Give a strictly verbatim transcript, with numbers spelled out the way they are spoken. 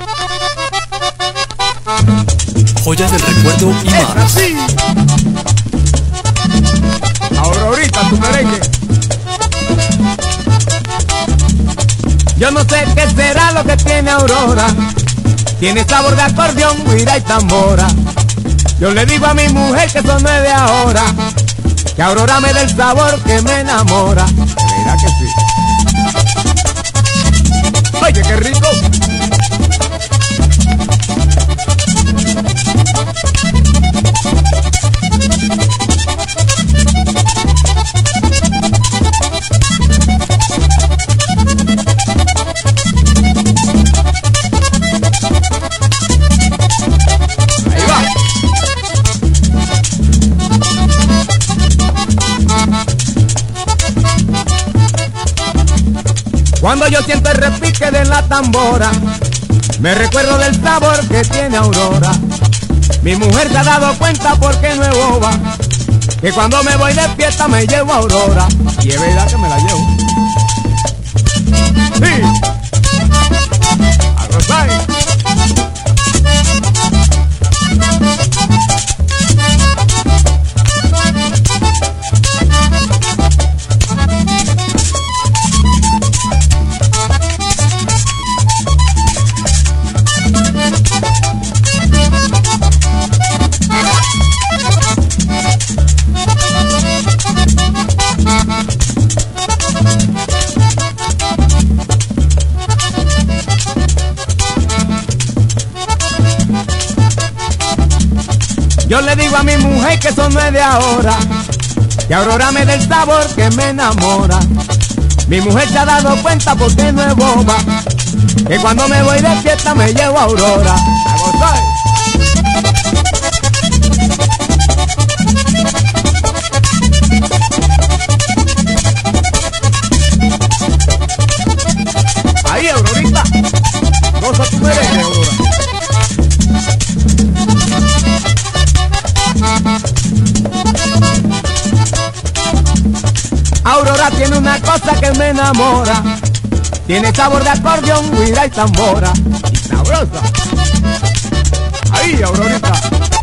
Joyas del recuerdo y ¡Es más. así! Aurorita, tu merengue. Yo no sé qué será lo que tiene Aurora. Tiene sabor de acordeón, guira y tambora. Yo le digo a mi mujer que eso no es de ahora, que Aurora me dé el sabor que me enamora. Mira que sí. Oye, qué rico. Cuando yo siento el repique de la tambora, me recuerdo del sabor que tiene Aurora. Mi mujer se ha dado cuenta porque no es boba, que cuando me voy de fiesta me llevo a Aurora. Y es verdad que me la llevo. Sí. A gozar. Yo le digo a mi mujer que eso no es de ahora, que Aurora me dé el sabor que me enamora. Mi mujer se ha dado cuenta porque no es boba, que cuando me voy de fiesta me llevo a Aurora. A gozar. Ahí, Aurorita, goza tu merengue, Aurora. Aurora tiene una cosa que me enamora, tiene sabor de acordeón, guira y tambora, y sabrosa. Ahí, Aurorita.